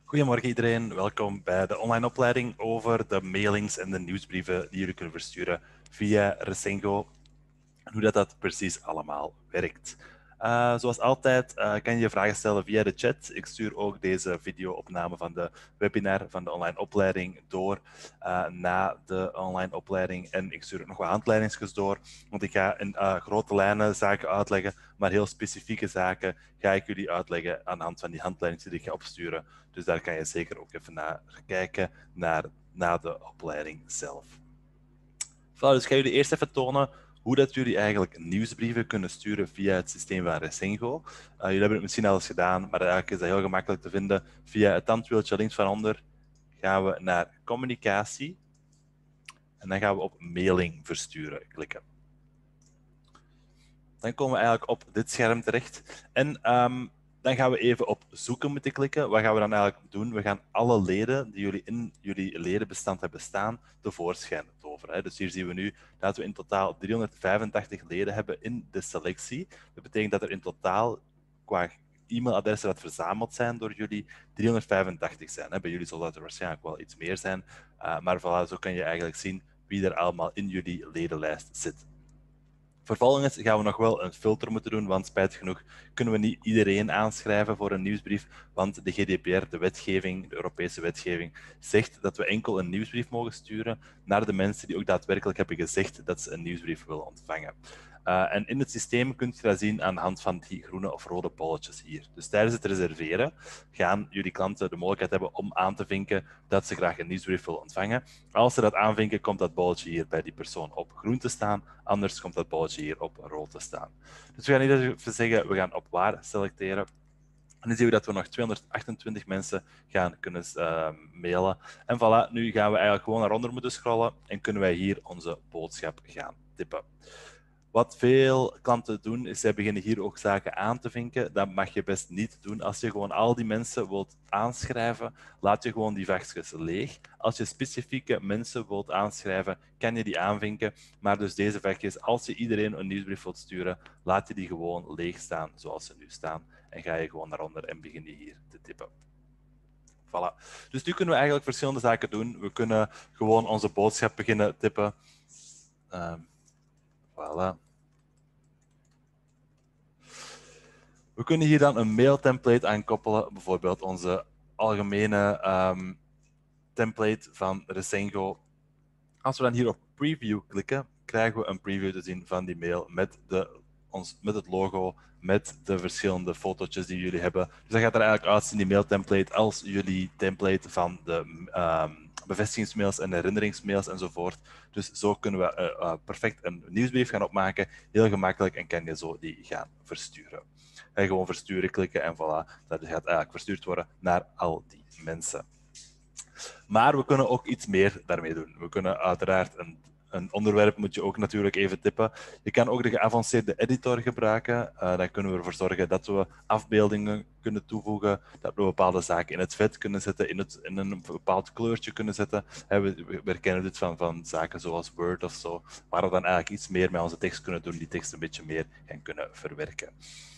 Goedemorgen iedereen, welkom bij de online opleiding over de mailings en de nieuwsbrieven die jullie kunnen versturen via Resengo en hoe dat precies allemaal werkt. Zoals altijd kan je vragen stellen via de chat. Ik stuur ook deze video-opname van de webinar van de online opleiding door na de online opleiding. En ik stuur ook nog wat handleidingsjes door, want ik ga in grote lijnen zaken uitleggen, maar heel specifieke zaken ga ik jullie uitleggen aan de hand van die handleidingen die ik ga opsturen. Dus daar kan je zeker ook even naar kijken, na de opleiding zelf. Voilà, dus ik ga jullie eerst even tonen hoe dat jullie eigenlijk nieuwsbrieven kunnen sturen via het systeem van Resengo. Jullie hebben het misschien al eens gedaan, maar eigenlijk is dat heel gemakkelijk te vinden. Via het tandwieltje links van onder gaan we naar communicatie en dan gaan we op mailing versturen klikken. Dan komen we eigenlijk op dit scherm terecht en dan gaan we even op zoeken moeten klikken. Wat gaan we dan eigenlijk doen? We gaan alle leden die jullie in jullie ledenbestand hebben staan tevoorschijn toveren. Dus hier zien we nu dat we in totaal 385 leden hebben in de selectie. Dat betekent dat er in totaal qua e-mailadressen dat verzameld zijn door jullie 385 zijn. Bij jullie zal dat er waarschijnlijk wel iets meer zijn. Maar voilà, zo kan je eigenlijk zien wie er allemaal in jullie ledenlijst zit. Vervolgens gaan we nog wel een filter moeten doen, want spijtig genoeg kunnen we niet iedereen aanschrijven voor een nieuwsbrief, want de GDPR, de wetgeving, de Europese wetgeving, zegt dat we enkel een nieuwsbrief mogen sturen naar de mensen die ook daadwerkelijk hebben gezegd dat ze een nieuwsbrief willen ontvangen. En in het systeem kun je dat zien aan de hand van die groene of rode bolletjes hier. Dus tijdens het reserveren gaan jullie klanten de mogelijkheid hebben om aan te vinken dat ze graag een nieuwsbrief willen ontvangen. Als ze dat aanvinken, komt dat bolletje hier bij die persoon op groen te staan, anders komt dat bolletje hier op rood te staan. Dus we gaan hier even zeggen, we gaan op waar selecteren. En dan zien we dat we nog 228 mensen gaan kunnen mailen. En voilà, nu gaan we eigenlijk gewoon naar onder moeten scrollen en kunnen wij hier onze boodschap gaan typen. Wat veel klanten doen, is zij beginnen hier ook zaken aan te vinken. Dat mag je best niet doen. Als je gewoon al die mensen wilt aanschrijven, laat je gewoon die vakjes leeg. Als je specifieke mensen wilt aanschrijven, kan je die aanvinken. Maar dus deze vakjes, als je iedereen een nieuwsbrief wilt sturen, laat je die gewoon leeg staan zoals ze nu staan. En ga je gewoon naar onder en begin je hier te typen. Voilà. Dus nu kunnen we eigenlijk verschillende zaken doen. We kunnen gewoon onze boodschap beginnen typen. Voilà. We kunnen hier dan een mailtemplate aan koppelen, bijvoorbeeld onze algemene template van Resengo. Als we dan hier op preview klikken, krijgen we een preview te zien van die mail met het logo, met de verschillende fotootjes die jullie hebben. Dus dat gaat er eigenlijk uitzien, die mailtemplate, als jullie template van de bevestigingsmails en herinneringsmails enzovoort. Dus zo kunnen we perfect een nieuwsbrief gaan opmaken, heel gemakkelijk, en kan je zo die gaan versturen. En gewoon versturen klikken en voilà, dat gaat eigenlijk verstuurd worden naar al die mensen. Maar we kunnen ook iets meer daarmee doen. We kunnen uiteraard een onderwerp moet je ook natuurlijk even typen. Je kan ook de geavanceerde editor gebruiken. Dan kunnen we ervoor zorgen dat we afbeeldingen kunnen toevoegen, dat we bepaalde zaken in het vet kunnen zetten, in een bepaald kleurtje kunnen zetten. We kennen dit van zaken zoals Word of zo, waar we dan eigenlijk iets meer met onze tekst kunnen doen, die tekst een beetje meer gaan kunnen verwerken.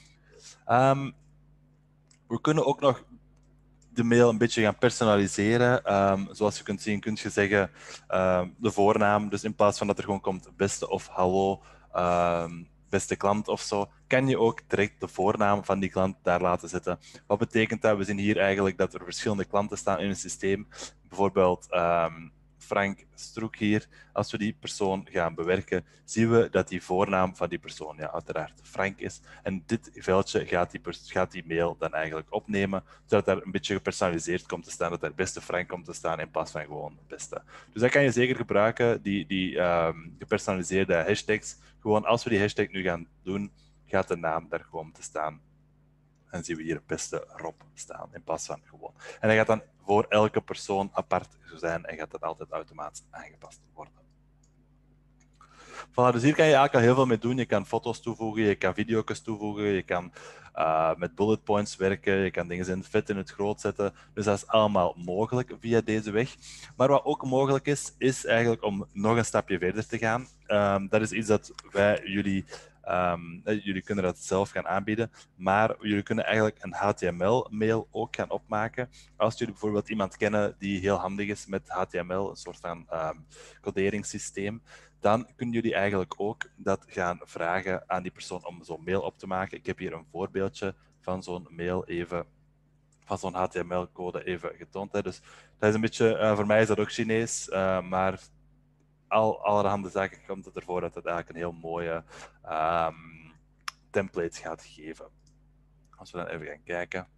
We kunnen ook nog de mail een beetje gaan personaliseren. Zoals je kunt zien, kun je zeggen de voornaam. Dus in plaats van dat er gewoon komt beste of hallo, beste klant of zo, kan je ook direct de voornaam van die klant daar laten zetten. Wat betekent dat? We zien hier eigenlijk dat er verschillende klanten staan in het systeem. Bijvoorbeeld Frank Stroek hier. Als we die persoon gaan bewerken, zien we dat die voornaam van die persoon, ja, uiteraard Frank is. En dit veldje gaat die mail dan eigenlijk opnemen, zodat daar een beetje gepersonaliseerd komt te staan, dat daar beste Frank komt te staan in plaats van gewoon beste. Dus dat kan je zeker gebruiken, die gepersonaliseerde hashtags. Gewoon als we die hashtag nu gaan doen, gaat de naam daar gewoon te staan. En zien we hier beste Rob staan in plaats van gewoon. En dat gaat dan voor elke persoon apart zijn en gaat dat altijd automatisch aangepast worden. Voilà, dus hier kan je eigenlijk al heel veel mee doen. Je kan foto's toevoegen, je kan video's toevoegen, je kan met bullet points werken, je kan dingen in het vet in het groot zetten. Dus dat is allemaal mogelijk via deze weg. Maar wat ook mogelijk is eigenlijk om nog een stapje verder te gaan. Dat is iets dat wij jullie Jullie kunnen dat zelf gaan aanbieden, maar jullie kunnen eigenlijk een HTML-mail ook gaan opmaken. Als jullie bijvoorbeeld iemand kennen die heel handig is met HTML, een soort van coderingssysteem, dan kunnen jullie eigenlijk ook dat gaan vragen aan die persoon om zo'n mail op te maken. Ik heb hier een voorbeeldje van zo'n mail even, van zo'n HTML-code even getoond. Hè. Dus dat is een beetje, voor mij is dat ook Chinees, maar allerhande zaken komt het ervoor dat het eigenlijk een heel mooie template gaat geven. Als we dan even gaan kijken.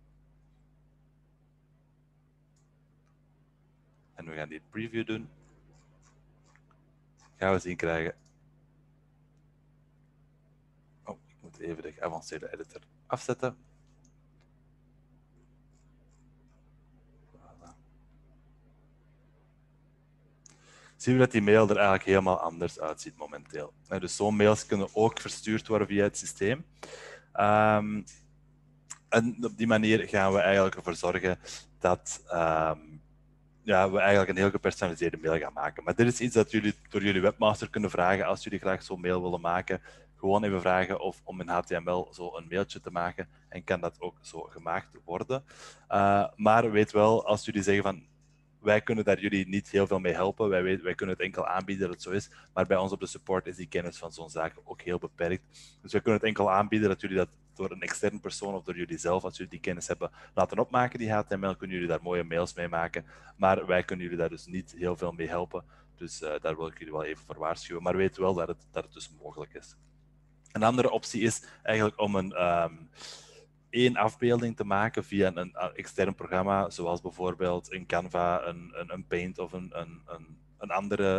En we gaan die preview doen. Gaan we zien krijgen. Oh, ik moet even de geavanceerde editor afzetten. Voilà. Zien we dat die mail er eigenlijk helemaal anders uitziet momenteel. Dus zo'n mails kunnen ook verstuurd worden via het systeem. En op die manier gaan we eigenlijk ervoor zorgen dat we eigenlijk een heel gepersonaliseerde mail gaan maken. Maar dit is iets dat jullie door jullie webmaster kunnen vragen als jullie graag zo'n mail willen maken. Gewoon even vragen of om in HTML zo een mailtje te maken en kan dat ook zo gemaakt worden. Maar weet wel, als jullie zeggen van wij kunnen daar jullie niet heel veel mee helpen, wij kunnen het enkel aanbieden dat het zo is, maar bij ons op de support is die kennis van zo'n zaak ook heel beperkt. Dus wij kunnen het enkel aanbieden dat jullie dat door een externe persoon of door jullie zelf, als jullie die kennis hebben, laten opmaken, die HTML, kunnen jullie daar mooie mails mee maken. Maar wij kunnen jullie daar dus niet heel veel mee helpen. Dus daar wil ik jullie wel even voor waarschuwen. Maar weet wel dat het dus mogelijk is. Een andere optie is eigenlijk om één afbeelding te maken via een extern programma, zoals bijvoorbeeld een Canva, een Paint of een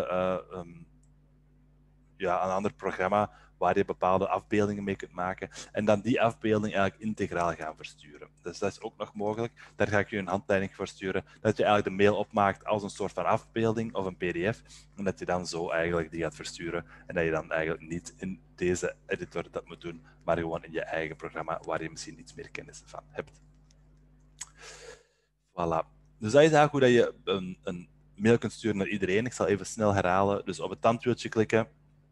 ander programma waar je bepaalde afbeeldingen mee kunt maken en dan die afbeelding eigenlijk integraal gaan versturen. Dus dat is ook nog mogelijk. Daar ga ik je een handleiding voor sturen, dat je eigenlijk de mail opmaakt als een soort van afbeelding of een pdf en dat je dan zo eigenlijk die gaat versturen en dat je dan eigenlijk niet in deze editor dat moet doen, maar gewoon in je eigen programma waar je misschien iets meer kennis van hebt. Voilà. Dus dat is eigenlijk hoe dat je een mail kunt sturen naar iedereen. Ik zal even snel herhalen. Dus op het tandwieltje klikken,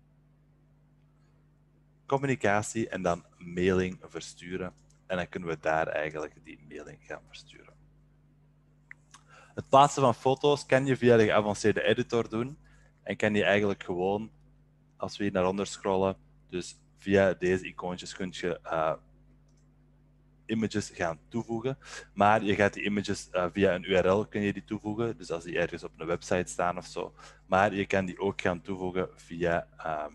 communicatie en dan mailing versturen. En dan kunnen we daar eigenlijk die mailing gaan versturen. Het plaatsen van foto's kan je via de geavanceerde editor doen. En kan je eigenlijk gewoon, als we hier naar onder scrollen, dus via deze icoontjes kun je images gaan toevoegen. Maar je gaat die images via een URL kun je die toevoegen. Dus als die ergens op een website staan of zo. Maar je kan die ook gaan toevoegen via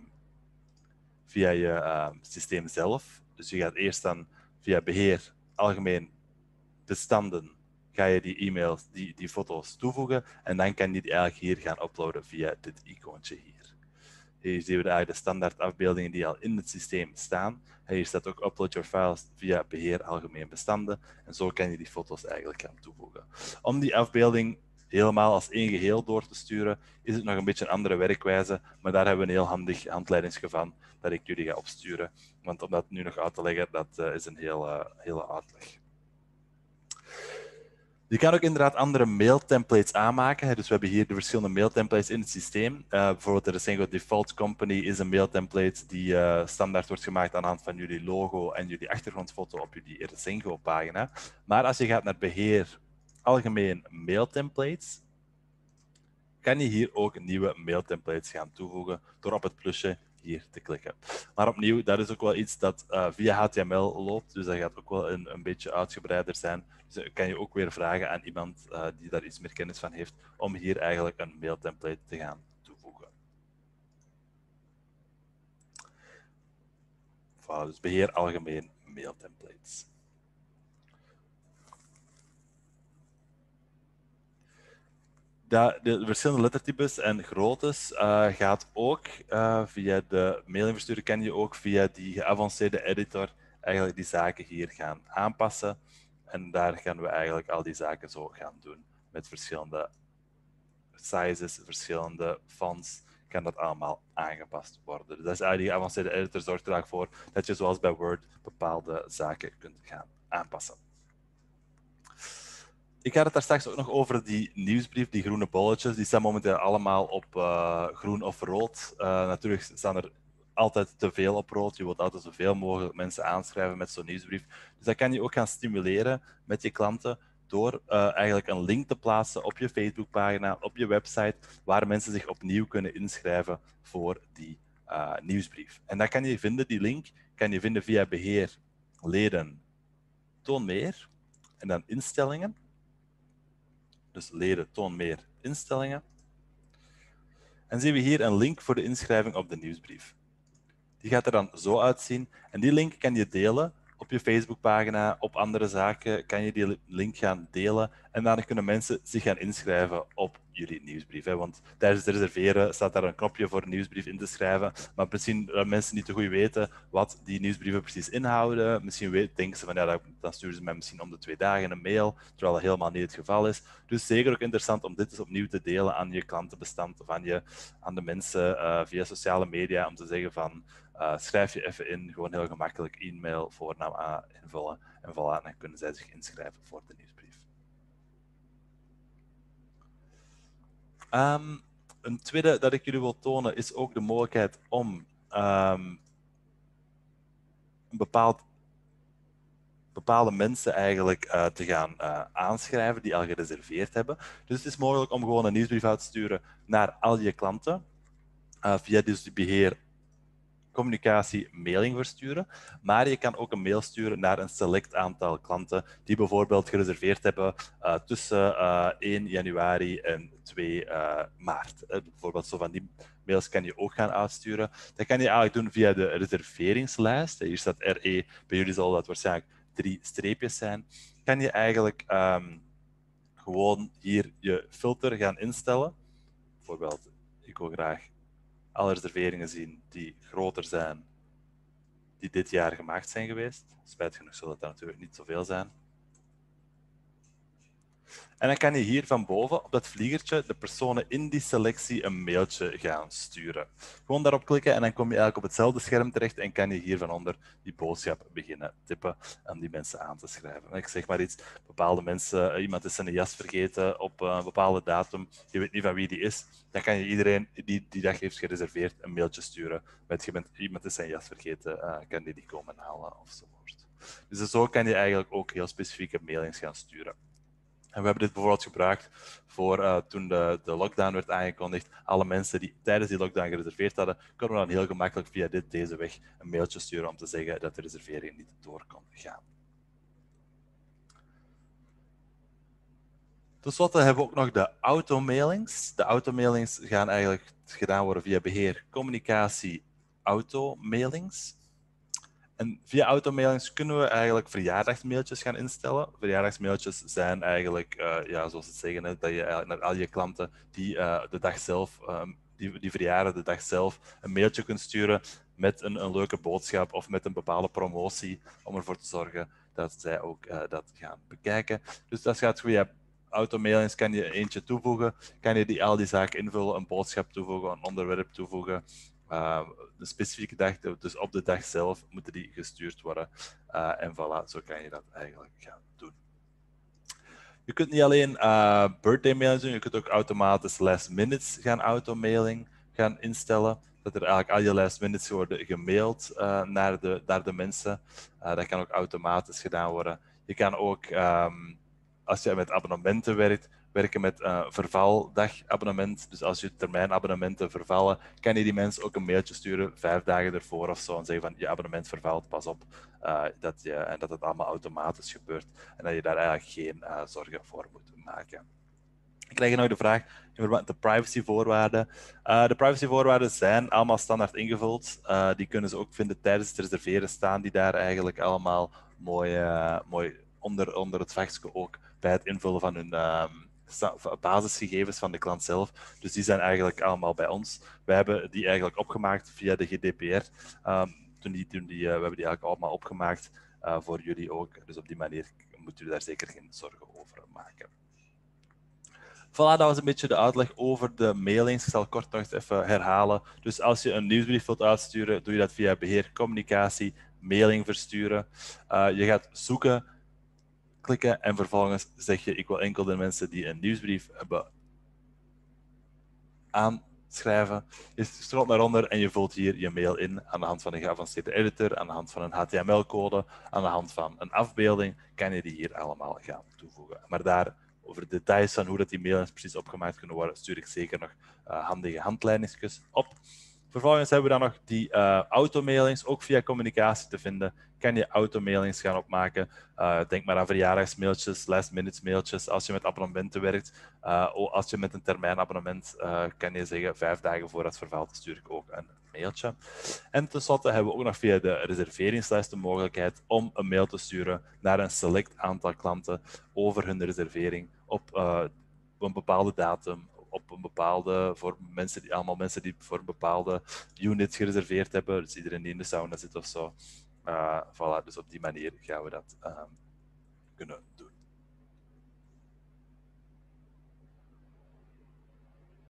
je systeem zelf. Dus je gaat eerst dan via beheer, algemeen bestanden, ga je die e-mails, die foto's toevoegen en dan kan je die eigenlijk hier gaan uploaden via dit icoontje hier. Hier zien we eigenlijk de standaard afbeeldingen die al in het systeem staan. Hier staat ook upload your files via beheer algemeen bestanden en zo kan je die foto's eigenlijk gaan toevoegen. Om die afbeelding helemaal als één geheel door te sturen, is het nog een beetje een andere werkwijze, maar daar hebben we een heel handig handleidingsje van dat ik jullie ga opsturen. Want om dat nu nog uit te leggen, dat is een hele uitleg. Je kan ook inderdaad andere mailtemplates aanmaken. Dus we hebben hier de verschillende mailtemplates in het systeem. Bijvoorbeeld de Resengo Default Company is een mailtemplate die standaard wordt gemaakt aan de hand van jullie logo en jullie achtergrondfoto op jullie Resengo-pagina. Maar als je gaat naar beheer, algemeen mailtemplates, kan je hier ook nieuwe mailtemplates gaan toevoegen door op het plusje hier te klikken. Maar opnieuw, dat is ook wel iets dat via HTML loopt, dus dat gaat ook wel een beetje uitgebreider zijn. Dus kan je ook weer vragen aan iemand die daar iets meer kennis van heeft, om hier eigenlijk een mailtemplate te gaan toevoegen. Voilà, dus beheer algemeen mailtemplates. De verschillende lettertypes en groottes gaat ook via de mailingverstuurder, kan je ook via die geavanceerde editor eigenlijk die zaken hier gaan aanpassen. En daar gaan we eigenlijk al die zaken zo gaan doen. Met verschillende sizes, verschillende fonts, kan dat allemaal aangepast worden. Dus dat is eigenlijk die geavanceerde editor zorgt er voor dat je zoals bij Word bepaalde zaken kunt gaan aanpassen. Ik had het daar straks ook nog over die nieuwsbrief, die groene bolletjes. Die staan momenteel allemaal op groen of rood. Natuurlijk staan er altijd te veel op rood. Je wilt altijd zoveel mogelijk mensen aanschrijven met zo'n nieuwsbrief. Dus dat kan je ook gaan stimuleren met je klanten door eigenlijk een link te plaatsen op je Facebookpagina, op je website, waar mensen zich opnieuw kunnen inschrijven voor die nieuwsbrief. En dat kan je vinden, die link kan je vinden via beheer, leden, toon meer en dan instellingen. Dus leden, toon meer, instellingen. En zien we hier een link voor de inschrijving op de nieuwsbrief. Die gaat er dan zo uitzien. En die link kan je delen op je Facebookpagina, op andere zaken kan je die link gaan delen. En dan kunnen mensen zich gaan inschrijven op jullie nieuwsbrief. Want tijdens het reserveren staat daar een knopje voor een nieuwsbrief in te schrijven. Maar misschien dat mensen niet te goed weten wat die nieuwsbrieven precies inhouden. Misschien denken ze van ja, dan sturen ze mij misschien om de 2 dagen een mail, terwijl dat helemaal niet het geval is. Dus zeker ook interessant om dit eens opnieuw te delen aan je klantenbestand of aan de mensen via sociale media om te zeggen van schrijf je even in, gewoon heel gemakkelijk e-mail, voornaam invullen en voilà, dan kunnen zij zich inschrijven voor de nieuwsbrief. Een tweede dat ik jullie wil tonen is ook de mogelijkheid om bepaalde mensen eigenlijk te gaan aanschrijven die al gereserveerd hebben. Dus het is mogelijk om gewoon een nieuwsbrief uit te sturen naar al je klanten via dus de beheer communicatie mailing versturen, maar je kan ook een mail sturen naar een select aantal klanten die bijvoorbeeld gereserveerd hebben tussen 1 januari en 2 maart. Bijvoorbeeld zo van die mails kan je ook gaan uitsturen. Dat kan je eigenlijk doen via de reserveringslijst. Hier staat RE, bij jullie zal dat waarschijnlijk 3 streepjes zijn. Kan je eigenlijk gewoon hier je filter gaan instellen. Bijvoorbeeld, ik wil graag alle reserveringen zien die groter zijn, die dit jaar gemaakt zijn geweest. Spijtig genoeg zullen dat natuurlijk niet zoveel zijn. En dan kan je hier van boven op dat vliegertje de personen in die selectie een mailtje gaan sturen. Gewoon daarop klikken en dan kom je eigenlijk op hetzelfde scherm terecht en kan je hier van onder die boodschap beginnen typen om die mensen aan te schrijven. Ik zeg maar iets, bepaalde mensen, iemand is zijn jas vergeten op een bepaalde datum, je weet niet van wie die is, dan kan je iedereen die die dag heeft gereserveerd een mailtje sturen met iemand is zijn jas vergeten, kan die komen halen ofzovoort. Dus zo kan je eigenlijk ook heel specifieke mailings gaan sturen. En we hebben dit bijvoorbeeld gebruikt voor toen de lockdown werd aangekondigd. Alle mensen die tijdens die lockdown gereserveerd hadden, konden we dan heel gemakkelijk via deze weg een mailtje sturen om te zeggen dat de reservering niet door kon gaan. Ten slotte hebben we ook nog de automailings. De automailings gaan eigenlijk gedaan worden via beheer, communicatie, automailings. En via automailings kunnen we eigenlijk verjaardagsmailtjes gaan instellen. Verjaardagsmailtjes zijn eigenlijk, zoals het zeggen, dat je eigenlijk naar al je klanten die de dag zelf, die verjaren de dag zelf, een mailtje kunt sturen met een leuke boodschap of met een bepaalde promotie om ervoor te zorgen dat zij ook dat gaan bekijken. Dus dat gaat via automailings, kan je eentje toevoegen, kan je al die zaken invullen, een boodschap toevoegen, een onderwerp toevoegen. De specifieke dag, dus op de dag zelf, moeten die gestuurd worden. En voilà, zo kan je dat eigenlijk gaan doen. Je kunt niet alleen birthday mailings doen, je kunt ook automatisch last minutes automailing gaan instellen. Dat er eigenlijk al je last minutes worden gemaild naar de mensen. Dat kan ook automatisch gedaan worden. Je kan ook, als je met abonnementen werkt, werken met vervaldagabonnement. Dus als je termijnabonnementen vervallen, kan je die mensen ook een mailtje sturen 5 dagen ervoor of zo en zeggen van je abonnement vervalt, pas op. En dat het allemaal automatisch gebeurt en dat je daar eigenlijk geen zorgen voor moet maken. Ik krijg nog de vraag in verband met de privacyvoorwaarden. De privacyvoorwaarden zijn allemaal standaard ingevuld. Die kunnen ze ook vinden tijdens het reserveren, staan die daar eigenlijk allemaal mooi onder het vakje ook bij het invullen van hun basisgegevens van de klant zelf. Dus die zijn eigenlijk allemaal bij ons. Wij hebben die eigenlijk opgemaakt via de GDPR. We hebben die eigenlijk allemaal opgemaakt voor jullie ook. Dus op die manier moet u daar zeker geen zorgen over maken. Voilà, dat was een beetje de uitleg over de mailings. Ik zal kort nog eens even herhalen. Dus als je een nieuwsbrief wilt uitsturen, doe je dat via beheer, communicatie, mailing versturen. Je gaat zoeken, klikken en vervolgens zeg je ik wil enkel de mensen die een nieuwsbrief hebben schrijven. Je scrolt naar onder en je vult hier je mail in aan de hand van een geavanceerde editor, aan de hand van een HTML-code, aan de hand van een afbeelding, kan je die hier allemaal gaan toevoegen. Maar daar, over de details van hoe dat die mailings precies opgemaakt kunnen worden, stuur ik zeker nog handige handleidingjes op. Vervolgens hebben we dan nog die automailings, ook via communicatie te vinden. Kan je automailings gaan opmaken. Denk maar aan verjaardagsmailtjes, last-minute mailtjes. Als je met abonnementen werkt, als je met een termijnabonnement, kan je zeggen 5 dagen voor het vervalt, stuur ik ook een mailtje. En tenslotte hebben we ook nog via de reserveringslijst de mogelijkheid om een mail te sturen naar een select aantal klanten over hun reservering op een bepaalde datum, op een bepaalde, voor allemaal mensen die voor een bepaalde unit gereserveerd hebben, dus iedereen die in de sauna zit of zo. Voilà, dus op die manier gaan we dat kunnen doen.